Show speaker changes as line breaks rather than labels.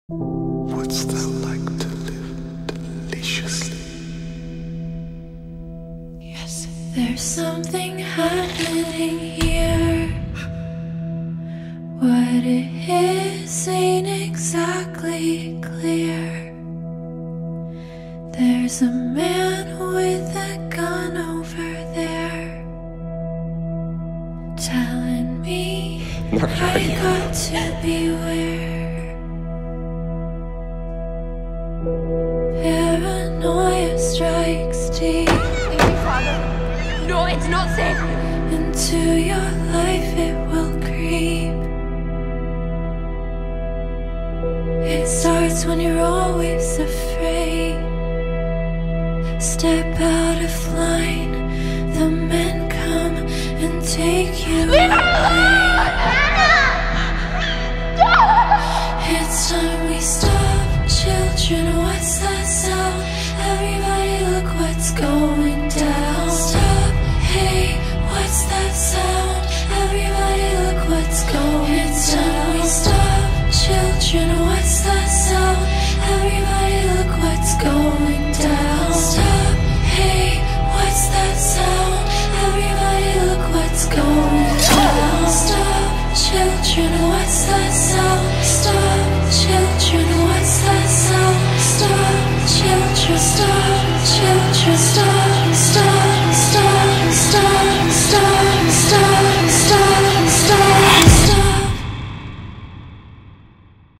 What's that like to live deliciously?
Yes, there's something happening here. What it is ain't exactly clear. There's a man with a gun over there telling me I got to beware. Paranoia strikes deep.
Father, no, it's not safe.
Into your life it will creep. It starts when you're always afraid. Step out of line, the men come and take you away. It's time we stop. Children, what's that sound? Everybody look what's going down. Stop, hey, what's that sound? Everybody look what's going down.